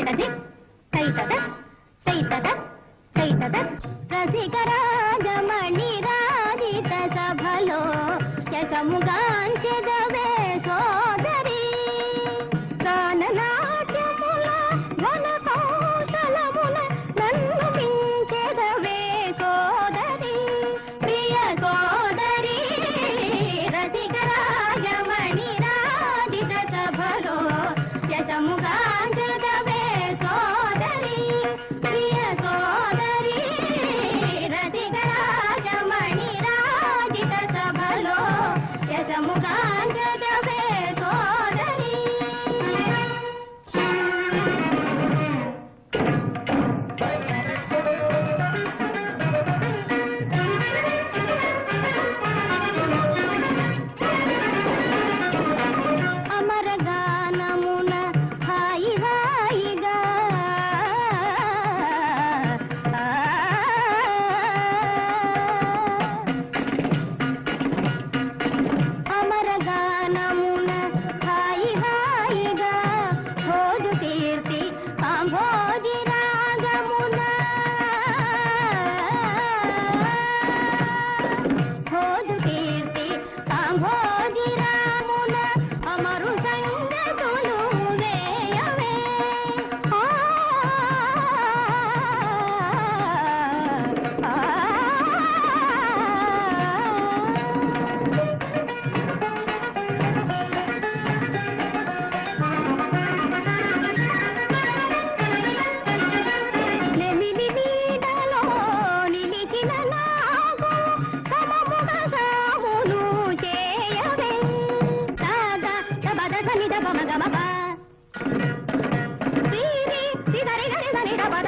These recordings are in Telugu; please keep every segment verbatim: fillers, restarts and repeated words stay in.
తైతది తైతద తైతద తైతద రసికరాజమణి రాజిత సభలో యశముగాంచెదవే సోదరి గాననాట్యముల ఘన కౌశలముల నన్ను మించెదవే సోదరి ప్రియ సోదరి రసికరాజమణి రాజిత సభలో యశముగాంచెదవే సోదరి ప్రియ సోదరి రసికరాజమణి రాజిత సభలో యశముగాంచెదవే సోదరి అమరగానమున హాయి హాయిగా అమరగానమున హాయి హాయిగా భోజు కీర్తి కాంభోజి రాగమున భోజు కీర్తి కాంభోజి రామున అమరు సంగతులు వేయవే ఆ, ఆ, నెమిలి నీడలో నిలిచిన నాగు సమముగ సాములు చేయవే సాగా దబద సని దబ మగ మగ సిరి సిదరి గరి సని దబద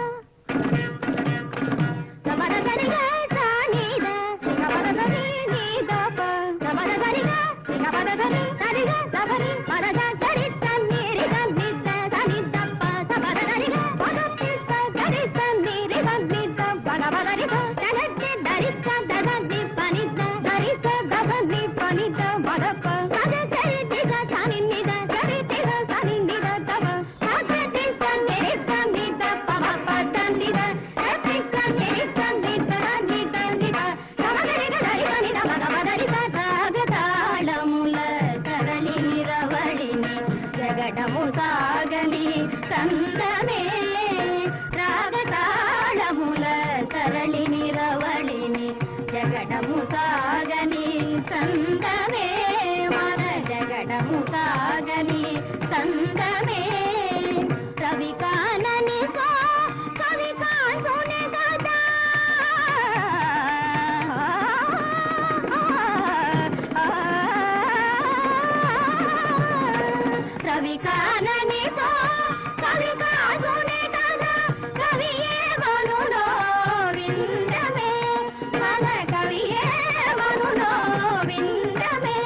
దబద సని గ సాని ద దబద సని ని దప దబద సని గ దబద సని సని గ దబరి పద సరి సని రి సని ద సని దప దబద సని గ పద పిస్త గరి సని రి సని ద పద పద రి స సనట్టి దరి స దదని పని ద దరి స దదని పని ద మదప పద సరి దిగ సని ని ద సరి దిగ సని ని ద దవ పద ది సని రి సని ద పవ పద ని ద ఎపి సని రి సని ద ని ద ని ద సమగరి గ దరి సని ద పద పద రి స తాగ తాళముల తరలి రవళిని జగడము సాగని సందమే రాగ తాళముల తరలిని రవళిని జగడము సాగని సందమే మన జగడము సాగని సందమే రవి కానని సో కవి కాంచునే కదా రవి కానని సో కవి కాంచునే కదా కవి ఏమనునో విందమే మన కవి ఏమనునో విందమే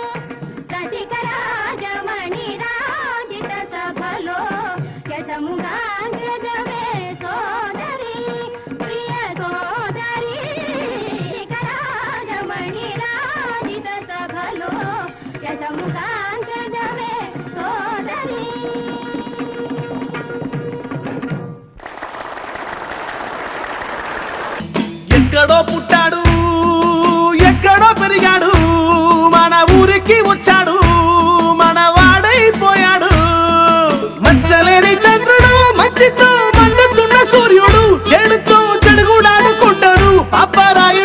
రసికరాజమణి రాజిత సభలో యశముగాంచెదవే సోదరి ప్రియ సోదరి రసికరాజమణి రాజిత సభలో యశముగాంచెదవే సోదరి ఎక్కడో పుట్టాడు ఎక్కడో పెరిగాడు మన ఊరికి వచ్చాడు మన వాడైపోయాడు మచ్చలేని చంద్రుడు మంచితో మండుతున్న సూర్యుడు చెడుతో చెడుగుడాడుకుంటాడు పాపరాయి